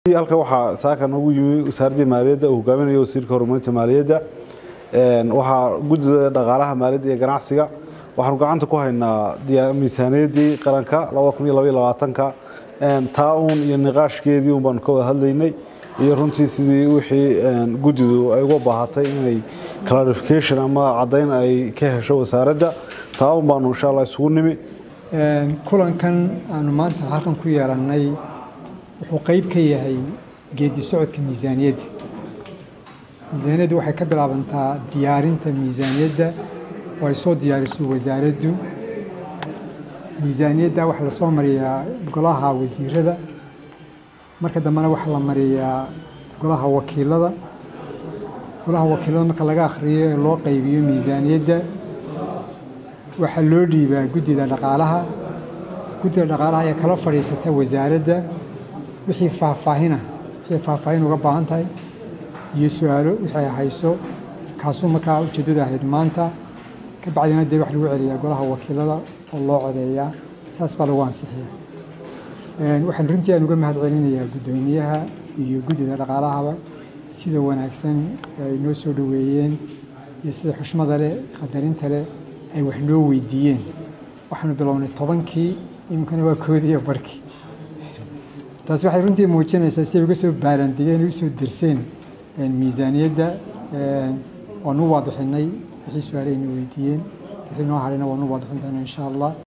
halka waxa saakan ugu yimi wasaaradda maaliyadda oo hogaaminaya wasiirka horumarinta maaliyadda waxa guddiga dhaqaalaha maaliyadda iyo ganacsiga waxaan gacanta ku haynaa miisaaniyadii qaranka 2022 taawun iyo niqaashkeedii baan ka wada hadlaynay iyo runtii sidii wixii guddidu ay uga baahatay inay clarification ama cadeyn ay ka hesho wasaaradda taawun baan insha Allah isugu nimi kulankan aanu maanta halkan ku yeelanay wuxuu qayb ka yahay geedi socodka miisaaniyadda waxay ka bilaabantaa diyaarinta miisaaniyadda oo ay soo diyaariso wasaaraddu miisaaniyadda waxa la soo mariyaa golaha wasiirada marka dambana waxa la mariyaa golaha wakiilada marka laga akhriyo loo qaybiyo miisaaniyadda waxa loo dhiibaa guddiga dhaqaalaha ayaa kala fadhiisata wasaaradda wixii faahfaahin uga baahan tahay iyo su'aalo wixii hayso kaasoo markaa ujeedada ahayd maanta ka bacdina dee wax lagu celiyaa golaha wakiilada oo loo codeeyaa saas baa lagu ansixiyaa waxaan runtii aan uga mahad celinayaa guddoomiyaha iyo guddiga dhaqaalahaba sida wanaagsan ay noo soo dhaweeyeen iyo sida xushmada leh qadarinta leh ay wax noo weydiiyeen waxaanu bilownay 10kii imkana waa 1:15 taas waxay runtii muujinaysaa si ay uga soo baarandigeen u soo dirseen miisaaniyadda oo nu waadixinay wixii su'aalaha ay weydiiyeen wixii noo harayna waa nu waadixin doonaa insha Allah